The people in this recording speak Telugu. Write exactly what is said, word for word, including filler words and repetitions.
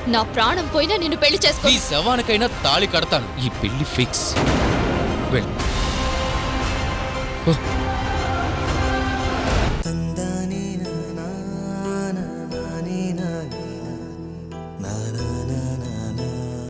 నా ప్రాణం పోయినా నిన్ను పెళ్లి చేసుకో. నీ శవానికైనా తాళి కడతాను. ఈ పెళ్లి ఫిక్స్. వెళ్ళు.